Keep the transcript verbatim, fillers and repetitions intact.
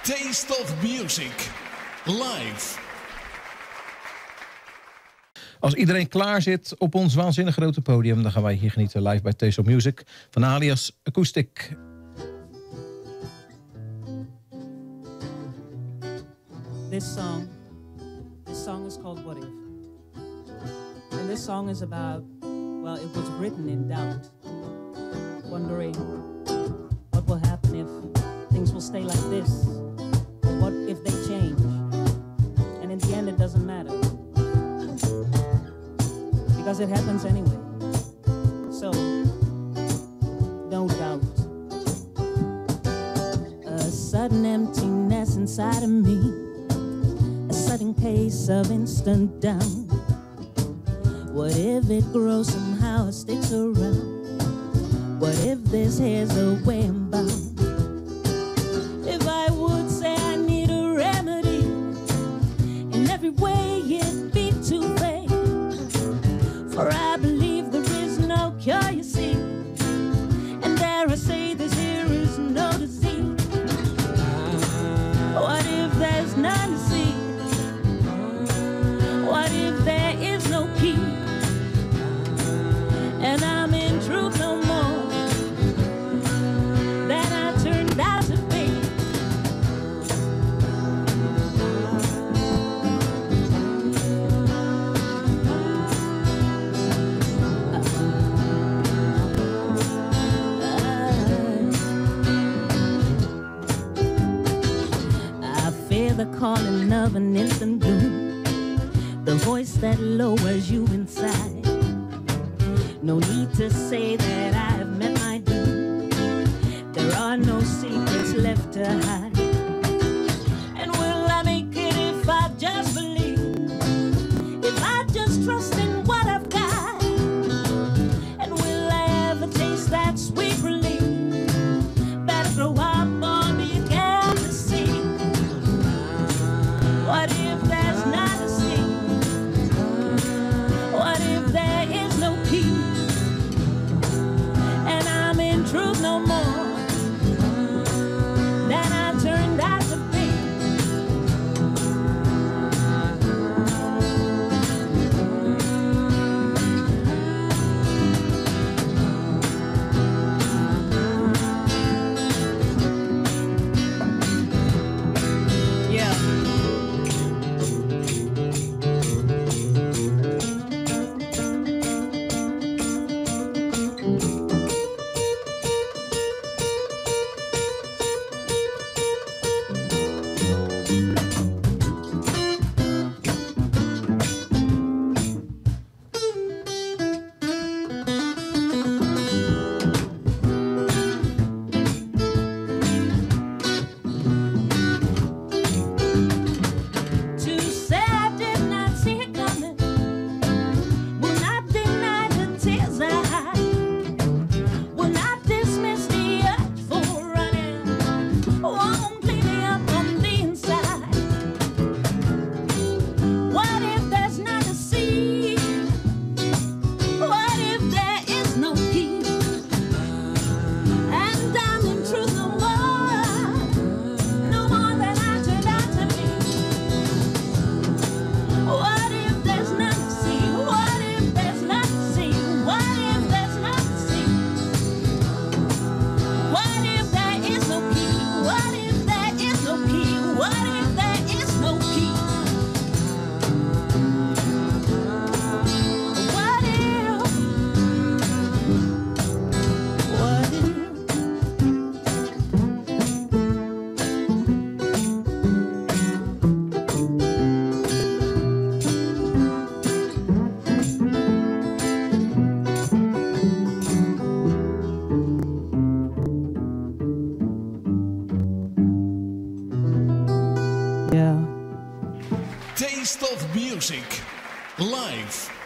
Taste of Music. Live. Als iedereen klaar zit op ons waanzinnig grote podium, dan gaan wij hier genieten live bij Taste of Music van Alias Acoustic. This song, this song is called What If? And this song is about, well, it was written in doubt, wondering what will happen if things will stay like this, or what if they change? And in the end, it doesn't matter, because it happens anyway. So, don't doubt. A sudden emptiness inside of me, a sudden case of instant down. What if it grows somehow, it sticks around? What if this here's the way I'm bound? If I would say I need a remedy, in every way it'd be too late. For I believe there is no cure, you see, and dare I say this here is no disease. What if there's none to see? What if there is no key? And I'm in truth no more than I turned out to be. I fear the calling of an instant bloom, the voice that lowers you inside. No need to say that I have met my doom. There are no secrets left to hide. And will I make it if I just believe? If I just trust in what I've got? And will I ever taste that sweet relief? Better grow up or be again to see. What if there's not a sea? What if there is no key? Truth no more than I turned out to be. Yeah. Taste of Music. Live.